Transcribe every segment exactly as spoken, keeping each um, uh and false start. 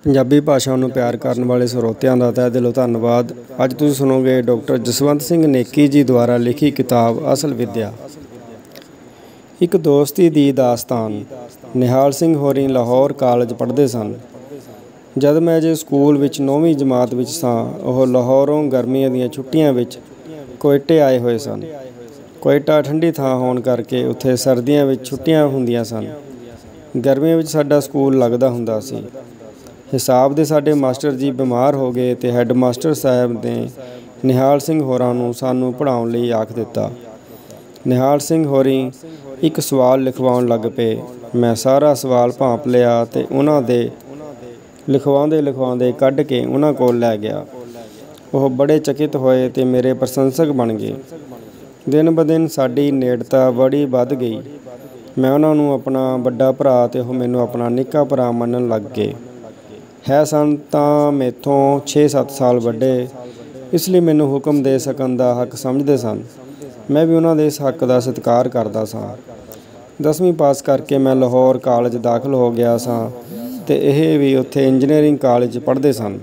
ਪੰਜਾਬੀ ਭਾਸ਼ਾ ਨੂੰ ਪਿਆਰ ਕਰਨ ਵਾਲੇ ਸਰੋਤਿਆਂ ਦਾ ਤਹਿ ਦਿਲੋਂ ਧੰਨਵਾਦ। ਅੱਜ ਤੁਸੀਂ ਸੁਣੋਗੇ ਡਾਕਟਰ ਜਸਵੰਤ ਸਿੰਘ ਨੇਕੀ ਜੀ ਦੁਆਰਾ ਲਿਖੀ ਕਿਤਾਬ ਅਸਲ ਵਿੱਦਿਆ। ਇੱਕ ਦੋਸਤੀ ਦੀ ਦਾਸਤਾਨ। ਨਿਹਾਲ ਸਿੰਘ ਹੋਰੀ ਲਾਹੌਰ ਕਾਲਜ ਪੜ੍ਹਦੇ ਸਨ। ਜਦ ਮੈਂ ਅਜੇ ਸਕੂਲ ਵਿੱਚ ਨੌਵੀਂ ਜਮਾਤ ਵਿੱਚ ਸਾਂ, ਉਹ ਲਾਹੌਰੋਂ ਗਰਮੀਆਂ ਦੀਆਂ ਛੁੱਟੀਆਂ ਵਿੱਚ ਕੋਇਟੇ ਆਏ ਹੋਏ ਸਨ। ਕੋਇਟਾ ਠੰਡੀ ਥਾਂ ਹੋਣ ਕਰਕੇ ਉੱਥੇ ਸਰਦੀਆਂ ਵਿੱਚ ਛੁੱਟੀਆਂ ਹੁੰਦੀਆਂ ਸਨ। ਗਰਮੀਆਂ ਵਿੱਚ ਸਾਡਾ ਸਕੂਲ ਲੱਗਦਾ ਹੁੰਦਾ ਸੀ। ਹਿਸਾਬ ਦੇ ਸਾਡੇ ਮਾਸਟਰ ਜੀ ਬਿਮਾਰ ਹੋ ਗਏ ਅਤੇ ਹੈੱਡ ਮਾਸਟਰ ਸਾਹਿਬ ਨੇ ਨਿਹਾਲ ਸਿੰਘ ਹੋਰਾਂ ਨੂੰ ਸਾਨੂੰ ਪੜ੍ਹਾਉਣ ਲਈ ਆਖ ਦਿੱਤਾ। ਨਿਹਾਲ ਸਿੰਘ ਹੋਰੀ ਇੱਕ ਸਵਾਲ ਲਿਖਵਾਉਣ ਲੱਗ ਪਏ। ਮੈਂ ਸਾਰਾ ਸਵਾਲ ਭਾਂਪ ਲਿਆ ਅਤੇ ਉਹਨਾਂ ਦੇ ਲਿਖਵਾਉਂਦੇ ਲਿਖਵਾਉਂਦੇ ਕੱਢ ਕੇ ਉਹਨਾਂ ਕੋਲ ਲੈ ਗਿਆ। ਉਹ ਬੜੇ ਚਕਿਤ ਹੋਏ ਅਤੇ ਮੇਰੇ ਪ੍ਰਸ਼ੰਸਕ ਬਣ ਗਏ। ਦਿਨ ਬ ਦਿਨ ਸਾਡੀ ਨੇੜਤਾ ਬੜੀ ਵੱਧ ਗਈ। ਮੈਂ ਉਹਨਾਂ ਨੂੰ ਆਪਣਾ ਵੱਡਾ ਭਰਾ ਅਤੇ ਉਹ ਮੈਨੂੰ ਆਪਣਾ ਨਿੱਕਾ ਭਰਾ ਮੰਨਣ ਲੱਗ ਗਏ। ਹੈ ਸਨ ਤਾਂ ਮੈਥੋਂ ਛੇ ਸੱਤ ਸਾਲ ਵੱਡੇ, ਇਸ ਲਈ ਮੈਨੂੰ ਹੁਕਮ ਦੇ ਸਕਣ ਦਾ ਹੱਕ ਸਮਝਦੇ ਸਨ। ਮੈਂ ਵੀ ਉਹਨਾਂ ਦੇ ਇਸ ਹੱਕ ਦਾ ਸਤਿਕਾਰ ਕਰਦਾ ਸਾਂ। ਦਸਵੀਂ ਪਾਸ ਕਰਕੇ ਮੈਂ ਲਾਹੌਰ ਕਾਲਜ ਦਾਖਲ ਹੋ ਗਿਆ ਸਾਂ ਅਤੇ ਇਹ ਵੀ ਉੱਥੇ ਇੰਜੀਨੀਅਰਿੰਗ ਕਾਲਜ ਪੜ੍ਹਦੇ ਸਨ।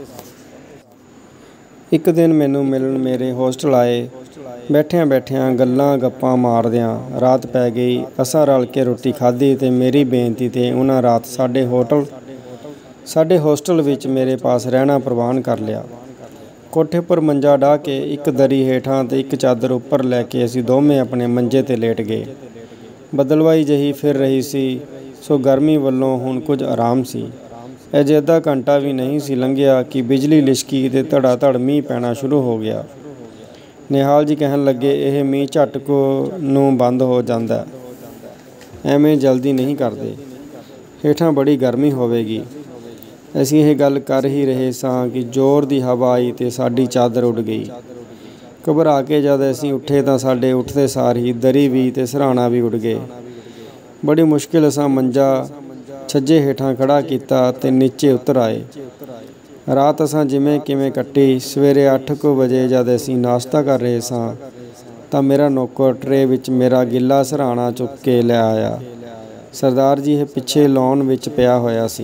ਇੱਕ ਦਿਨ ਮੈਨੂੰ ਮਿਲਣ ਮੇਰੇ ਹੋਸਟਲ ਆਏ। ਬੈਠਿਆਂ ਬੈਠਿਆਂ ਗੱਲਾਂ ਗੱਪਾਂ ਮਾਰਦਿਆਂ ਰਾਤ ਪੈ ਗਈ। ਅਸਾਂ ਰਲ ਕੇ ਰੋਟੀ ਖਾਧੀ ਅਤੇ ਮੇਰੀ ਬੇਨਤੀ 'ਤੇ ਉਹਨਾਂ ਰਾਤ ਸਾਡੇ ਹੋਟਲ ਸਾਡੇ ਹੋਸਟਲ ਵਿੱਚ ਮੇਰੇ ਪਾਸ ਰਹਿਣਾ ਪ੍ਰਵਾਨ ਕਰ ਲਿਆ। ਕੋਠੇ ਪਰ ਮੰਜਾ ਡਾਹ ਕੇ ਇੱਕ ਦਰੀ ਹੇਠਾਂ ਅਤੇ ਇੱਕ ਚਾਦਰ ਉੱਪਰ ਲੈ ਕੇ ਅਸੀਂ ਦੋਵੇਂ ਆਪਣੇ ਮੰਜੇ 'ਤੇ ਲੇਟ ਗਏ। ਬਦਲਵਾਈ ਜਿਹੀ ਫਿਰ ਰਹੀ ਸੀ, ਸੋ ਗਰਮੀ ਵੱਲੋਂ ਹੁਣ ਕੁਝ ਆਰਾਮ ਸੀ। ਅਜੇ ਅੱਧਾ ਘੰਟਾ ਵੀ ਨਹੀਂ ਸੀ ਲੰਘਿਆ ਕਿ ਬਿਜਲੀ ਲਿਸ਼ਕੀ ਅਤੇ ਧੜਾ ਧੜ ਮੀਂਹ ਪੈਣਾ ਸ਼ੁਰੂ ਹੋ ਗਿਆ। ਨਿਹਾਲ ਜੀ ਕਹਿਣ ਲੱਗੇ, ਇਹ ਮੀਂਹ ਝੱਟ ਕੁ ਨੂੰ ਬੰਦ ਹੋ ਜਾਂਦਾ, ਐਵੇਂ ਜਲਦੀ ਨਹੀਂ ਕਰਦੇ, ਹੇਠਾਂ ਬੜੀ ਗਰਮੀ ਹੋਵੇਗੀ। ਅਸੀਂ ਇਹ ਗੱਲ ਕਰ ਹੀ ਰਹੇ ਸਾਂ ਕਿ ਜ਼ੋਰ ਦੀ ਹਵਾ ਆਈ ਅਤੇ ਸਾਡੀ ਚਾਦਰ ਉੱਡ ਗਈ। ਘਬਰਾ ਕੇ ਜਦ ਅਸੀਂ ਉੱਠੇ ਤਾਂ ਸਾਡੇ ਉੱਠਦੇ ਸਾਰ ਹੀ ਦਰੀ ਵੀ ਅਤੇ ਸਿਰਹਾਣਾ ਵੀ ਉੱਡ ਗਏ। ਬੜੀ ਮੁਸ਼ਕਿਲ ਅਸਾਂ ਮੰਜਾ ਛੱਜੇ ਹੇਠਾਂ ਖੜ੍ਹਾ ਕੀਤਾ ਅਤੇ ਨੀਚੇ ਉਤਰ ਆਏ। ਰਾਤ ਅਸਾਂ ਜਿਵੇਂ ਕਿਵੇਂ ਕੱਟੀ। ਸਵੇਰੇ ਅੱਠ ਕੁ ਵਜੇ ਜਦ ਅਸੀਂ ਨਾਸ਼ਤਾ ਕਰ ਰਹੇ ਸਾਂ ਤਾਂ ਮੇਰਾ ਨੌਕਰ ਟਰੇ ਵਿੱਚ ਮੇਰਾ ਗਿੱਲਾ ਸਿਰਹਾਣਾ ਚੁੱਕ ਕੇ ਲੈ ਆਇਆ। ਸਰਦਾਰ ਜੀ ਇਹ ਪਿੱਛੇ ਲਾਅਨ ਵਿੱਚ ਪਿਆ ਹੋਇਆ ਸੀ।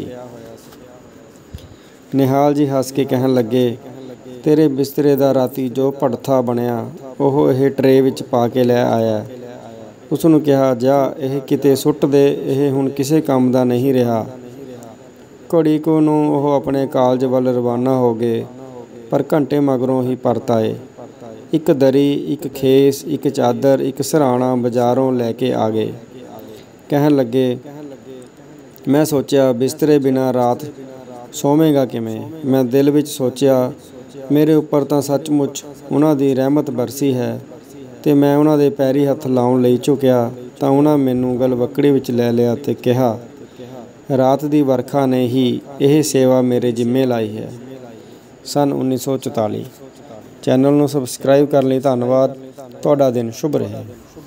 ਨਿਹਾਲ ਜੀ ਹੱਸ ਕੇ ਕਹਿਣ ਲੱਗੇ, ਤੇਰੇ ਬਿਸਤਰੇ ਦਾ ਰਾਤੀ ਜੋ ਭੜਥਾ ਬਣਿਆ ਉਹ ਇਹ ਟਰੇ ਵਿੱਚ ਪਾ ਕੇ ਲੈ ਆਇਆ। ਉਸ ਨੂੰ ਕਿਹਾ, ਜਾ ਇਹ ਕਿਤੇ ਸੁੱਟ ਦੇ, ਇਹ ਹੁਣ ਕਿਸੇ ਕੰਮ ਦਾ ਨਹੀਂ ਰਿਹਾ। ਘੜੀ ਕੁ ਨੂੰ ਉਹ ਆਪਣੇ ਕਾਲਜ ਵੱਲ ਰਵਾਨਾ ਹੋ ਗਏ, ਪਰ ਘੰਟੇ ਮਗਰੋਂ ਹੀ ਪਰਤ ਆਏ। ਇੱਕ ਦਰੀ, ਇੱਕ ਖੇਸ, ਇੱਕ ਚਾਦਰ, ਇੱਕ ਸਿਰਹਾਣਾ ਬਾਜ਼ਾਰੋਂ ਲੈ ਕੇ ਆ ਗਏ। ਕਹਿਣ ਲੱਗੇ, ਮੈਂ ਸੋਚਿਆ ਬਿਸਤਰੇ ਬਿਨਾਂ ਰਾਤ ਸੋਵੇਂਗਾ ਕਿਵੇਂ। ਮੈਂ ਦਿਲ ਵਿੱਚ ਸੋਚਿਆ, ਮੇਰੇ ਉੱਪਰ ਤਾਂ ਸੱਚਮੁੱਚ ਉਹਨਾਂ ਦੀ ਰਹਿਮਤ ਬਰਸੀ ਹੈ। ਅਤੇ ਮੈਂ ਉਹਨਾਂ ਦੇ ਪੈਰੀਂ ਹੱਥ ਲਾਉਣ ਲਈ ਝੁਕਿਆ ਤਾਂ ਉਹਨਾਂ ਮੈਨੂੰ ਗਲਵੱਕੜੀ ਵਿੱਚ ਲੈ ਲਿਆ ਅਤੇ ਕਿਹਾ, ਰਾਤ ਦੀ ਵਰਖਾ ਨੇ ਹੀ ਇਹ ਸੇਵਾ ਮੇਰੇ ਜ਼ਿੰਮੇ ਲਾਈ ਹੈ। ਸੰਨ ਉੱਨੀ ਸੌ ਚੁਤਾਲੀ। ਚੈਨਲ ਨੂੰ ਸਬਸਕ੍ਰਾਈਬ ਕਰਨ ਲਈ ਧੰਨਵਾਦ। ਤੁਹਾਡਾ ਦਿਨ ਸ਼ੁਭ ਰਹੇ।